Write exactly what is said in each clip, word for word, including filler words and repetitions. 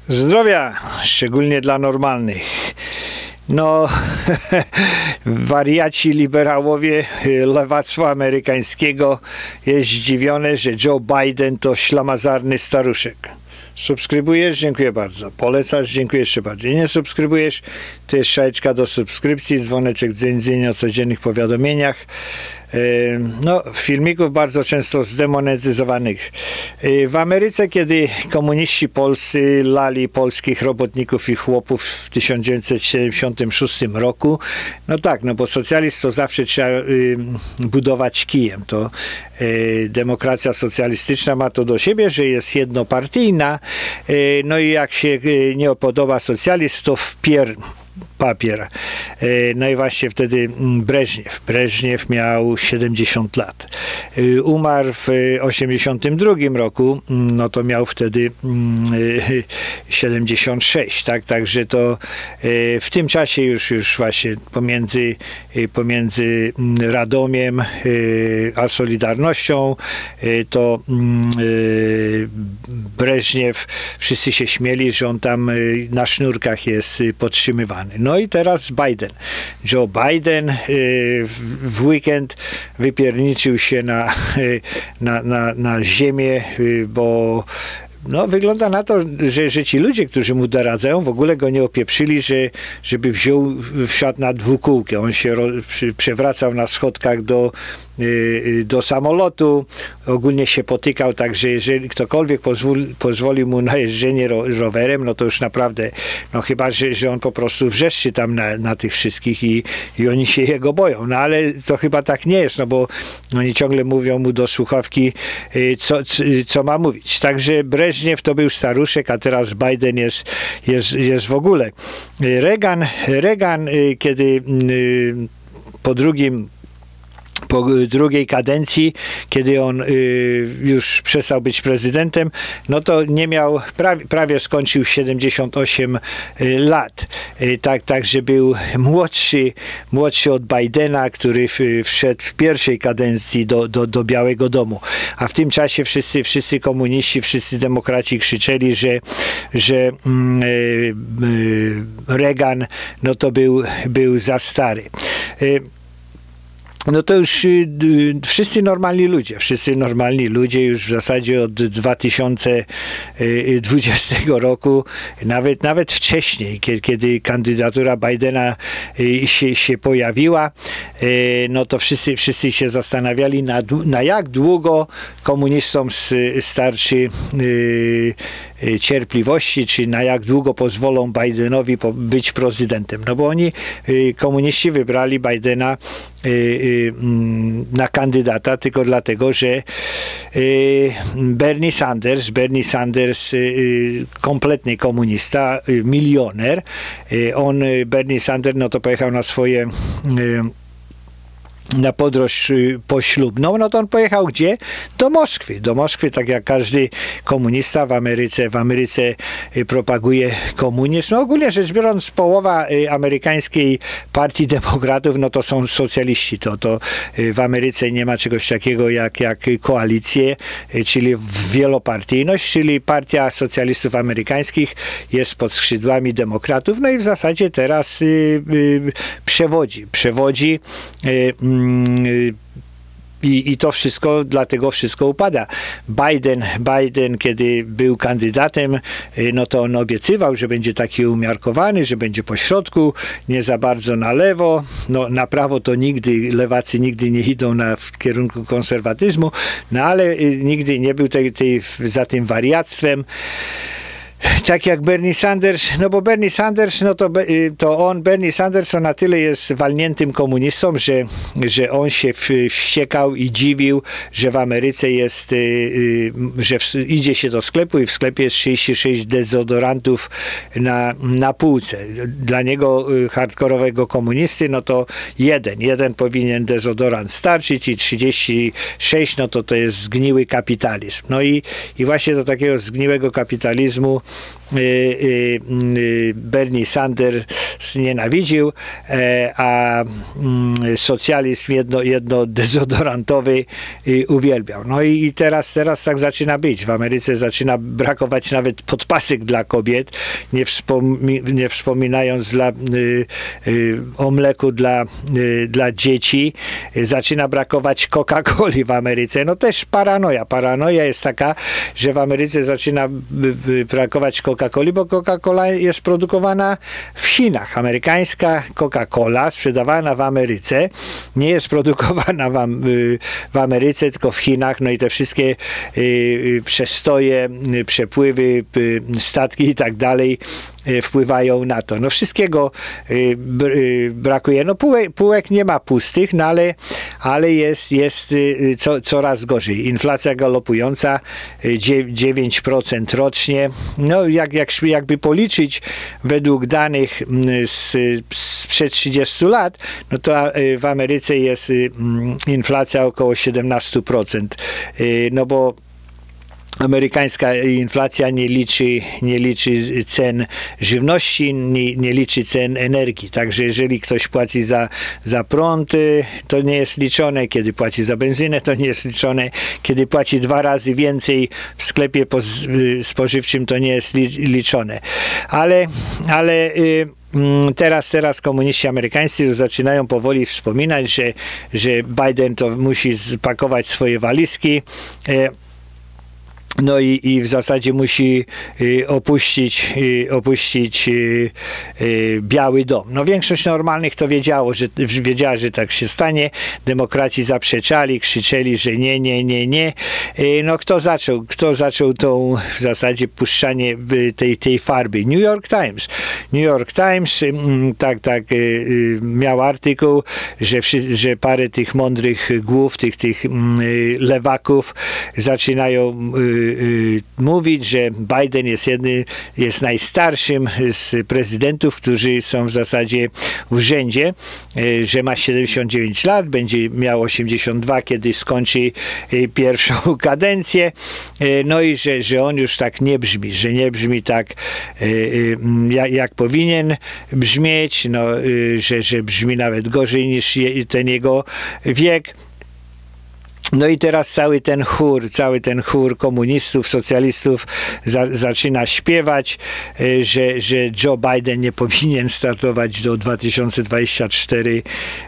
Zdrowia, szczególnie dla normalnych. No, wariaci liberałowie lewactwa amerykańskiego jest zdziwione, że Joe Biden to ślamazarny staruszek. Subskrybujesz? Dziękuję bardzo. Polecasz? Dziękuję jeszcze bardziej. Nie subskrybujesz? To jest szajeczka do subskrypcji, dzwoneczek dzyń, dzyń o codziennych powiadomieniach. No, filmików bardzo często zdemonetyzowanych. W Ameryce, kiedy komuniści polscy lali polskich robotników i chłopów w tysiąc dziewięćset siedemdziesiątym szóstym roku, no tak, no bo socjalizm to zawsze trzeba budować kijem. To demokracja socjalistyczna ma to do siebie, że jest jednopartyjna, no i jak się nie podoba socjalizm, to wpier papier. No i właśnie wtedy Breżniew. Breżniew miał siedemdziesiąt lat. Umarł w osiemdziesiątym drugim roku, no to miał wtedy siedemdziesiąt sześć, tak? Także to w tym czasie już, już właśnie pomiędzy, pomiędzy Radomiem a Solidarnością to Breżniew, wszyscy się śmieli, że on tam na sznurkach jest podtrzymywany. No i teraz Biden. Joe Biden w weekend wypierniczył się na, na, na, na ziemię, bo no, wygląda na to, że, że ci ludzie, którzy mu doradzają, w ogóle go nie opieprzyli, że, żeby wziął, wsiadł na dwukółkę. On się ro, przy, przewracał na schodkach do, yy, do samolotu, ogólnie się potykał, także jeżeli ktokolwiek pozwól, pozwolił mu na jeżdżenie ro, rowerem, no to już naprawdę, no chyba, że, że on po prostu wrzeszczy tam na, na tych wszystkich i, i oni się jego boją. No ale to chyba tak nie jest, no bo oni ciągle mówią mu do słuchawki, yy, co, co, co ma mówić. Także Breżniew to był staruszek, a teraz Biden jest, jest, jest w ogóle. Reagan, Reagan kiedy po drugim po drugiej kadencji, kiedy on y, już przestał być prezydentem, no to nie miał, prawie, prawie skończył siedemdziesiąt osiem lat. Y, tak, tak, że był młodszy, młodszy od Bidena, który w, wszedł w pierwszej kadencji do, do, do Białego Domu. A w tym czasie wszyscy, wszyscy komuniści, wszyscy demokraci krzyczeli, że, że y, y, Reagan no to był, był za stary. Y, No to już y, wszyscy normalni ludzie, wszyscy normalni ludzie już w zasadzie od dwa tysiące dwudziestego roku, nawet, nawet wcześniej, kiedy, kiedy kandydatura Bidena y, się, się pojawiła, y, no to wszyscy, wszyscy się zastanawiali, na, na jak długo komunistom starczy y, cierpliwości, czy na jak długo pozwolą Bidenowi być prezydentem. No bo oni, komuniści, wybrali Bidena na kandydata tylko dlatego, że Bernie Sanders, Bernie Sanders, kompletny komunista, milioner, on, Bernie Sanders, no to pojechał na swoje na podróż poślubną, no to on pojechał gdzie? Do Moskwy. Do Moskwy, tak jak każdy komunista w Ameryce. W Ameryce propaguje komunizm. No ogólnie rzecz biorąc, połowa amerykańskiej partii demokratów, no to są socjaliści. To, to w Ameryce nie ma czegoś takiego jak, jak koalicje, czyli wielopartyjność, czyli partia socjalistów amerykańskich jest pod skrzydłami demokratów, no i w zasadzie teraz y, y, przewodzi. Przewodzi y, I, I to wszystko, dlatego wszystko upada. Biden, Biden, kiedy był kandydatem, no to on obiecywał, że będzie taki umiarkowany, że będzie po środku, nie za bardzo na lewo. No na prawo to nigdy, lewacy nigdy nie idą na, w kierunku konserwatyzmu, no ale nigdy nie był tej, tej, za tym wariactwem. Tak jak Bernie Sanders, no bo Bernie Sanders, no to, to on, Bernie Sanders, on na tyle jest walniętym komunistą, że, że on się wściekał i dziwił, że w Ameryce jest, że w, idzie się do sklepu i w sklepie jest trzydzieści sześć dezodorantów na, na półce. Dla niego, hardkorowego komunisty, no to jeden, jeden powinien dezodorant starczyć i trzydzieści sześć, no to to jest zgniły kapitalizm. No i, i właśnie do takiego zgniłego kapitalizmu Bernie Sanders nienawidził, a socjalizm jedno, jedno dezodorantowy uwielbiał. No i teraz, teraz tak zaczyna być. W Ameryce zaczyna brakować nawet podpasek dla kobiet, nie, wspomi nie wspominając dla, o mleku dla, dla dzieci. Zaczyna brakować Coca-Coli w Ameryce. No też paranoja. Paranoja jest taka, że w Ameryce zaczyna brakować Coca-Coli, bo Coca-Cola jest produkowana w Chinach. Amerykańska Coca-Cola sprzedawana w Ameryce nie jest produkowana w, w Ameryce, tylko w Chinach. No i te wszystkie y, przestoje, y, przepływy, y, statki i tak dalej wpływają na to. No wszystkiego y, y, brakuje. No półek, półek nie ma pustych, no ale, ale jest, jest y, co, coraz gorzej. Inflacja galopująca y, dziewięć procent rocznie. No jak, jak, jakby policzyć według danych y, z, sprzed trzydziestu lat, no to y, w Ameryce jest y, inflacja około siedemnaście procent. Y, no bo amerykańska inflacja nie liczy, nie liczy cen żywności, nie, nie liczy cen energii. Także jeżeli ktoś płaci za, za prąd, to nie jest liczone. Kiedy płaci za benzynę, to nie jest liczone. Kiedy płaci dwa razy więcej w sklepie spożywczym, to nie jest liczone. Ale, ale Teraz, teraz komuniści amerykańscy już zaczynają powoli wspominać, że, że Biden to musi spakować swoje walizki. No i, i w zasadzie musi y, opuścić, y, opuścić y, y, Biały Dom. No większość normalnych to wiedziało, że, wiedziała, że tak się stanie. Demokraci zaprzeczali, krzyczeli, że nie, nie, nie, nie. Y, no kto zaczął? Kto zaczął tą w zasadzie puszczanie tej, tej farby? New York Times. New York Times y, tak, tak y, y, miał artykuł, że, wszy, że parę tych mądrych głów, tych, tych y, lewaków zaczynają y, mówić, że Biden jest jedny, jest najstarszym z prezydentów, którzy są w zasadzie w urzędzie, że ma siedemdziesiąt dziewięć lat, będzie miał osiemdziesiąt dwa, kiedy skończy pierwszą kadencję, no i że, że on już tak nie brzmi, że nie brzmi tak jak, jak powinien brzmieć, no, że, że brzmi nawet gorzej niż ten jego wiek. No i teraz cały ten chór, cały ten chór komunistów, socjalistów za, zaczyna śpiewać, że, że Joe Biden nie powinien startować do dwa tysiące dwudziestego czwartego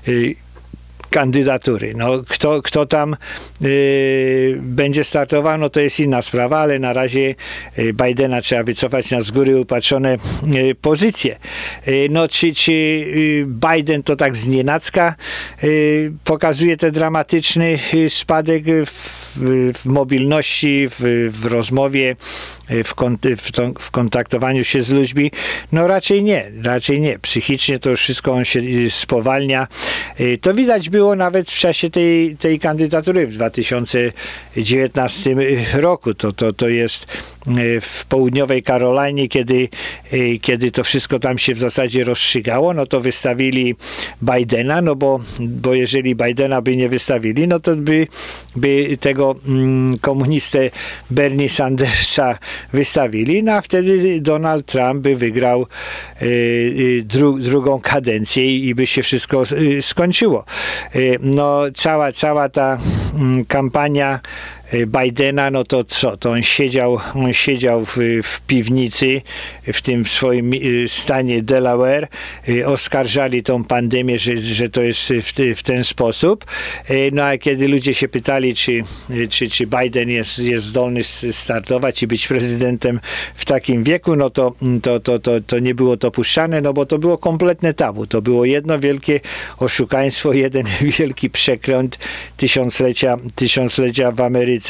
kandydatury. No, kto, kto tam y, będzie startował, no to jest inna sprawa, ale na razie y, Bidena trzeba wycofać na z góry upatrzone y, pozycje. Y, no, czy, czy y, Biden to tak znienacka y, pokazuje ten dramatyczny y, spadek w, w, w mobilności, w, w rozmowie, w, kont w, to, w kontaktowaniu się z ludźmi? No raczej nie, raczej nie. Psychicznie to wszystko on się spowalnia. Y, to widać było nawet w czasie tej, tej kandydatury w dwa tysiące dziewiętnastym roku. To, to, to jest w południowej Karolinie, kiedy, kiedy to wszystko tam się w zasadzie rozstrzygało, no to wystawili Bidena, no bo, bo jeżeli Bidena by nie wystawili, no to by, by tego mm, komunistę Bernie Sandersa wystawili, no a wtedy Donald Trump by wygrał y, dru, drugą kadencję i by się wszystko y, skończyło. Y, no cała, cała ta y, kampania Bidena, no to co? To on siedział, on siedział w, w piwnicy, w tym swoim stanie Delaware. Oskarżali tą pandemię, że, że to jest w, w ten sposób. No a kiedy ludzie się pytali, czy, czy, czy Biden jest, jest zdolny startować i być prezydentem w takim wieku, no to, to, to, to, to nie było to puszczane, no bo to było kompletne tabu. To było jedno wielkie oszukaństwo, jeden wielki przekręt tysiąclecia, tysiąclecia w Ameryce.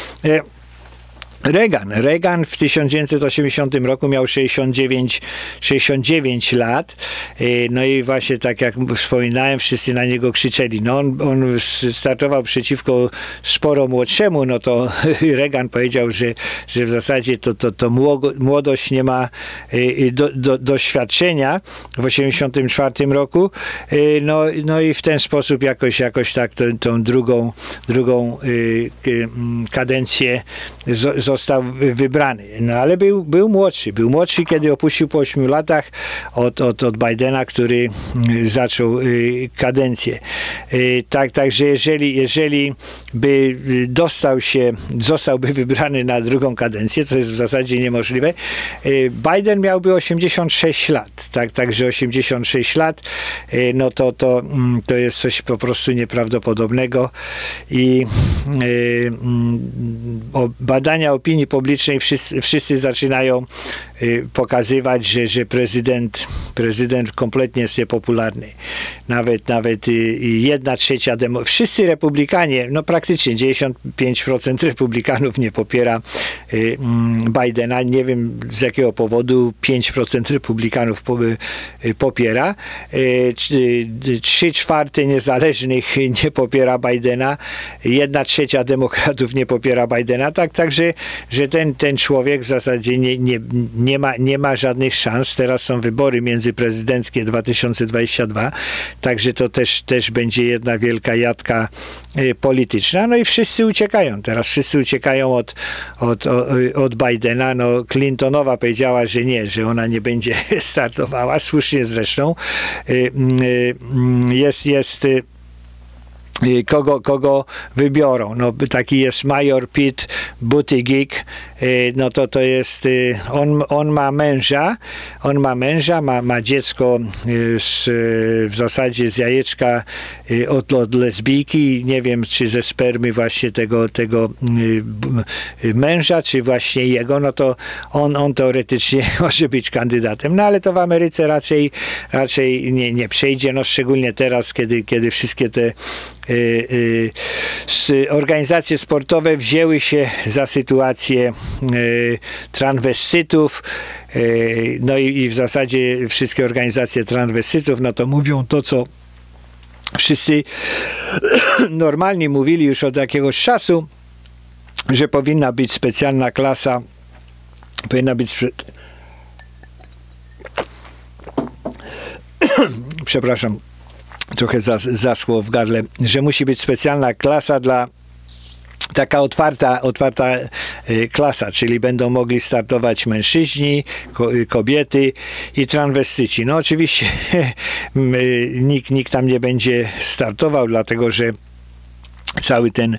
Reagan. Reagan w tysiąc dziewięćset osiemdziesiątym roku miał sześćdziesiąt dziewięć, sześćdziesiąt dziewięć lat. No i właśnie tak jak wspominałem, wszyscy na niego krzyczeli. No on, on startował przeciwko sporo młodszemu, no to Reagan powiedział, że, że w zasadzie to, to, to młodość nie ma do, do, doświadczenia w osiemdziesiątym czwartym roku. No, no i w ten sposób jakoś, jakoś tak tą, tą drugą, drugą kadencję z został wybrany. No ale był, był młodszy. Był młodszy, kiedy opuścił po ośmiu latach od, od, od Bidena, który zaczął kadencję. Tak, także jeżeli, jeżeli by dostał się, zostałby wybrany na drugą kadencję, co jest w zasadzie niemożliwe, Biden miałby osiemdziesiąt sześć lat. Tak, także osiemdziesiąt sześć lat, no to, to, to jest coś po prostu nieprawdopodobnego i y, o, badania opinii publicznej wszyscy, wszyscy zaczynają y, pokazywać, że, że prezydent, prezydent kompletnie jest niepopularny. Nawet, nawet y, jedna trzecia demo, wszyscy republikanie, no praktycznie dziewięćdziesiąt pięć procent republikanów nie popiera y, Bidena. Nie wiem z jakiego powodu pięć procent republikanów po, y, popiera. Trzy czwarte niezależnych nie popiera Bidena. Jedna trzecia demokratów nie popiera Bidena. Tak, także, że ten, ten człowiek w zasadzie nie, nie, nie, ma, nie ma żadnych szans. Teraz są wybory międzyprezydenckie dwa tysiące dwudziesty drugi. Także to też, też będzie jedna wielka jadka polityczna. No i wszyscy uciekają. Teraz wszyscy uciekają od, od, od, od Bidena. No Clintonowa powiedziała, że nie, że ona nie będzie startowała. Słusznie zresztą. Jest, jest kogo, kogo wybiorą. No, taki jest major Pete Buttigieg, no to to jest, on, on ma męża, on ma męża, ma, ma dziecko z, w zasadzie z jajeczka od, od lesbijki, nie wiem, czy ze spermy właśnie tego, tego męża, czy właśnie jego, no to on, on teoretycznie może być kandydatem, no ale to w Ameryce raczej, raczej nie, nie przejdzie, no szczególnie teraz, kiedy, kiedy wszystkie te organizacje sportowe wzięły się za sytuację transwestytów, no i, i w zasadzie wszystkie organizacje transwestytów, no to mówią to, co wszyscy normalnie mówili już od jakiegoś czasu, że powinna być specjalna klasa, powinna być przepraszam, trochę zas, zaschło w gardle, że musi być specjalna klasa dla taka otwarta, otwarta y, klasa, czyli będą mogli startować mężczyźni, ko, kobiety i transwestyci. No oczywiście y, nikt, nikt tam nie będzie startował, dlatego że cały ten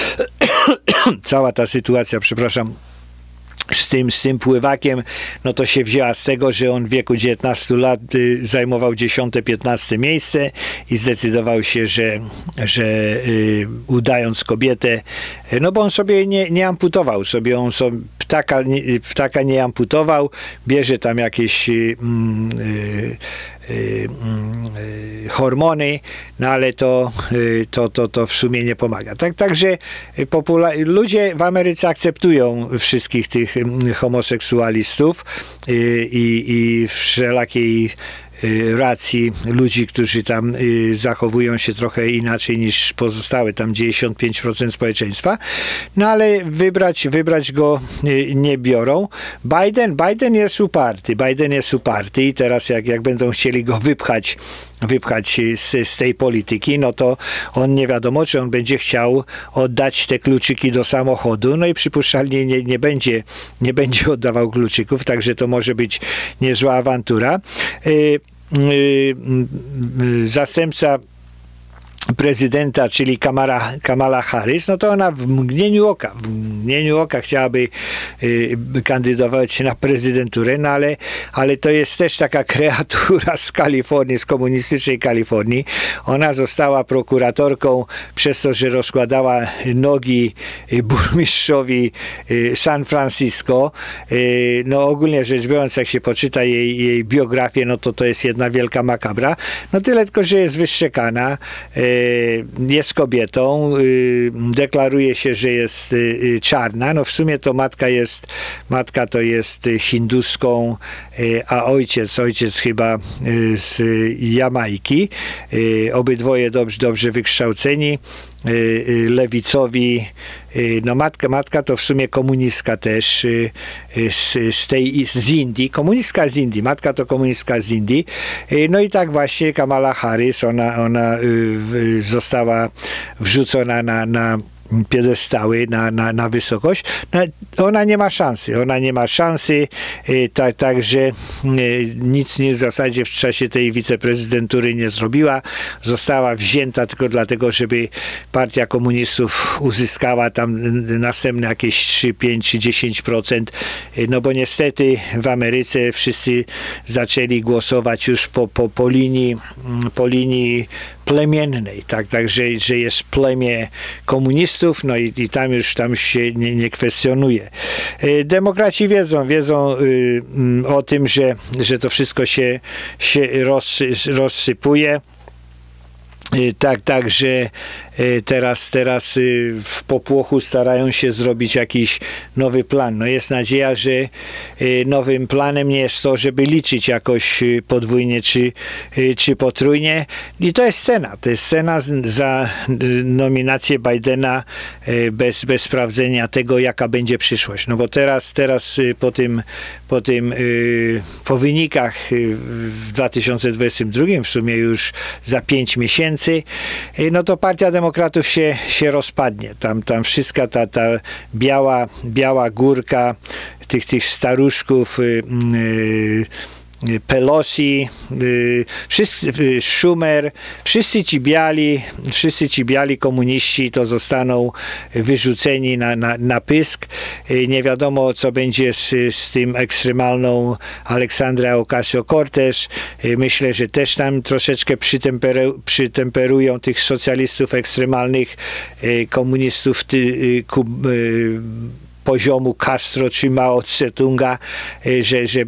cała ta sytuacja, przepraszam, z tym, z tym pływakiem, no to się wzięła z tego, że on w wieku dziewiętnastu lat y, zajmował dziesiąte piętnaste miejsce i zdecydował się, że, że y, udając kobietę, y, no bo on sobie nie, nie amputował, sobie on sobie ptaka, nie, ptaka nie amputował, bierze tam jakieś y, y, Y, y, hormony, no ale to, y, to, to, to w sumie nie pomaga. Tak, także ludzie w Ameryce akceptują wszystkich tych y, homoseksualistów y, i, i wszelakiej racji ludzi, którzy tam y, zachowują się trochę inaczej niż pozostałe tam dziewięćdziesiąt pięć procent społeczeństwa, no ale wybrać, wybrać go y, nie biorą. Biden, Biden jest uparty, Biden jest uparty i teraz jak, jak będą chcieli go wypchać wypchać z, z tej polityki, no to on nie wiadomo, czy on będzie chciał oddać te kluczyki do samochodu, no i przypuszczalnie nie, nie, będzie, nie będzie oddawał kluczyków, także to może być niezła awantura. Yy, yy, yy, zastępca prezydenta, czyli Kamala, Kamala Harris, no to ona w mgnieniu oka, w mgnieniu oka chciałaby y, kandydować na prezydenturę, no ale, ale to jest też taka kreatura z Kalifornii, z komunistycznej Kalifornii. Ona została prokuratorką przez to, że rozkładała nogi burmistrzowi y, San Francisco. Y, no ogólnie rzecz biorąc, jak się poczyta jej, jej biografię, no to to jest jedna wielka makabra. No tyle tylko, że jest wyszczekana, y, jest kobietą, deklaruje się, że jest czarna, no w sumie to matka jest, matka to jest hinduską, a ojciec, ojciec chyba z Jamajki, obydwoje dobrze, dobrze wykształceni, lewicowi, no matka, matka to w sumie komunistka też z, z tej, z Indii, komunistka z Indii, matka to komunistka z Indii, no i tak właśnie Kamala Harris, ona, ona została wrzucona na, na piedestały na, na, na wysokość. No, ona nie ma szansy, ona nie ma szansy, tak, także nic nie w zasadzie w czasie tej wiceprezydentury nie zrobiła. Została wzięta tylko dlatego, żeby partia komunistów uzyskała tam następne jakieś trzy, pięć czy dziesięć procent, no bo niestety w Ameryce wszyscy zaczęli głosować już po, po, po linii, po linii plemiennej, tak, także że jest plemię komunistów, no i, i tam już tam się nie, nie kwestionuje. Demokraci wiedzą, wiedzą y, o tym, że, że to wszystko się, się rozsy, rozsypuje. Tak, tak, że teraz, teraz w popłochu starają się zrobić jakiś nowy plan. No jest nadzieja, że nowym planem nie jest to, żeby liczyć jakoś podwójnie czy, czy potrójnie. I to jest cena. To jest cena za nominację Bidena bez, bez sprawdzenia tego, jaka będzie przyszłość. No bo teraz, teraz po tym, po tym, po wynikach w dwa tysiące dwudziestym drugim, w sumie już za pięć miesięcy, no to Partia Demokratów się, się rozpadnie. Tam, tam wszystka ta, ta biała, biała górka tych, tych staruszków, yy, Pelosi, yy, wszyscy, yy, Schumer, wszyscy ci biali, wszyscy ci biali komuniści to zostaną wyrzuceni na, na, na pysk. Yy, nie wiadomo, co będzie z, z tym ekstremalną Aleksandra Ocasio-Cortez. Yy, myślę, że też tam troszeczkę przytemperu, przytemperują tych socjalistów ekstremalnych, yy, komunistów ty, yy, ku, yy, poziomu Castro czy Mao Tse-tunga, że, że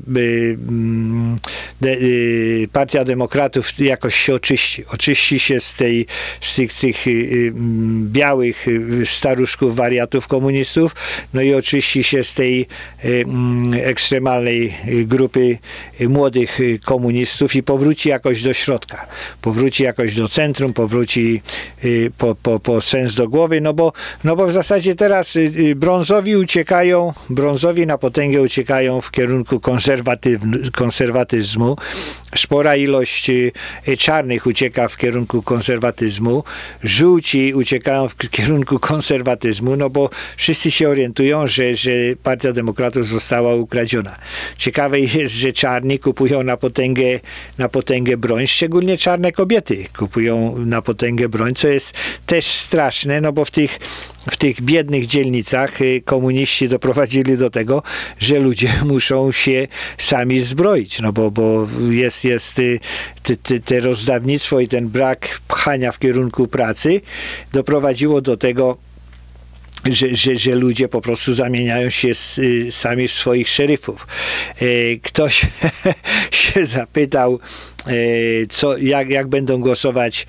Partia Demokratów jakoś się oczyści. Oczyści się z, tej, z tych, tych białych staruszków, wariatów komunistów, no i oczyści się z tej ekstremalnej grupy młodych komunistów i powróci jakoś do środka. Powróci jakoś do centrum, powróci po, po, po sens do głowy, no bo, no bo w zasadzie teraz brązowi uciekają, brązowi na potęgę uciekają w kierunku konserwatyzmu. Spora ilość czarnych ucieka w kierunku konserwatyzmu. Żółci uciekają w kierunku konserwatyzmu, no bo wszyscy się orientują, że, że Partia Demokratów została ukradziona. Ciekawe jest, że czarni kupują na potęgę, na potęgę broń, szczególnie czarne kobiety kupują na potęgę broń, co jest też straszne, no bo w tych w tych biednych dzielnicach komuniści doprowadzili do tego, że ludzie muszą się sami zbroić, no bo, bo jest, jest te, te, te rozdawnictwo i ten brak pchania w kierunku pracy doprowadziło do tego, Że, że, że ludzie po prostu zamieniają się z, sami w swoich szeryfów. Ktoś się zapytał, co, jak, jak będą głosować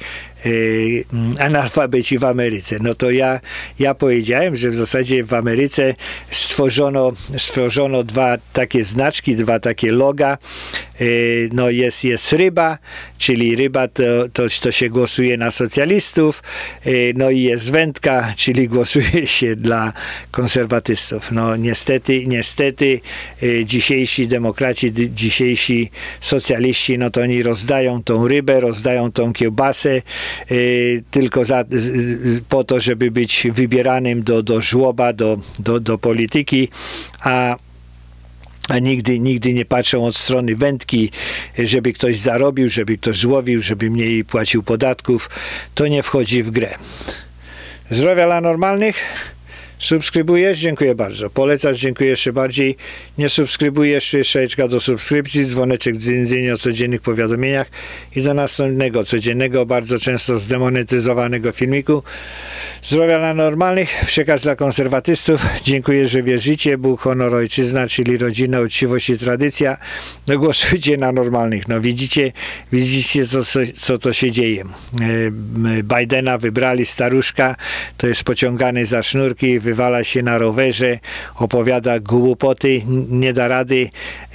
analfabeci w Ameryce. No to ja, ja powiedziałem, że w zasadzie w Ameryce stworzono, stworzono dwa takie znaczki, dwa takie loga. No jest, jest ryba, czyli ryba to, to, to się głosuje na socjalistów, no i jest wędka, czyli głosuje się dla konserwatystów. No niestety, niestety dzisiejsi demokraci, dzisiejsi socjaliści, no to oni rozdają tą rybę, rozdają tą kiełbasę, tylko za, po to, żeby być wybieranym do, do żłoba, do, do, do polityki, a a nigdy, nigdy nie patrzą od strony wędki, żeby ktoś zarobił, żeby ktoś złowił, żeby mniej płacił podatków. To nie wchodzi w grę. Zdrowia dla normalnych. Subskrybujesz? Dziękuję bardzo. Polecasz? Dziękuję jeszcze bardziej. Nie subskrybujesz? Jeszcze do subskrypcji, dzwoneczek dzyndzyn o codziennych powiadomieniach i do następnego codziennego, bardzo często zdemonetyzowanego filmiku. Zdrowia dla normalnych, przekaz dla konserwatystów. Dziękuję, że wierzycie. Bóg, honor, ojczyzna, czyli rodzina, uczciwość i tradycja. No głosujcie na normalnych. No widzicie, widzicie co, co, co to się dzieje. Bidena wybrali, staruszka, to jest pociągany za sznurki, wywala się na rowerze, opowiada głupoty, nie da rady.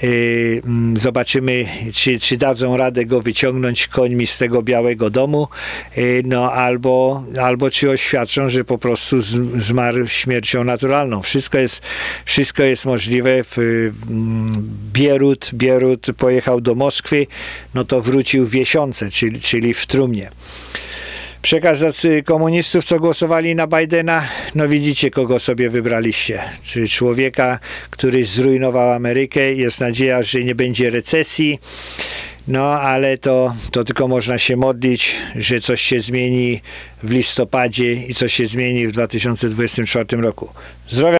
Zobaczymy, czy, czy dadzą radę go wyciągnąć końmi z tego Białego Domu, no albo, albo czy oświadczą, że po prostu zmarł śmiercią naturalną. Wszystko jest, wszystko jest możliwe. Bierut, Bierut pojechał do Moskwy, no to wrócił w Wiesiące, czyli, czyli w trumnie. Przekaz komunistów, co głosowali na Bidena, no widzicie, kogo sobie wybraliście. Czyli człowieka, który zrujnował Amerykę. Jest nadzieja, że nie będzie recesji. No, ale to, to tylko można się modlić, że coś się zmieni w listopadzie i coś się zmieni w dwa tysiące dwudziestym czwartym roku. Zdrowia.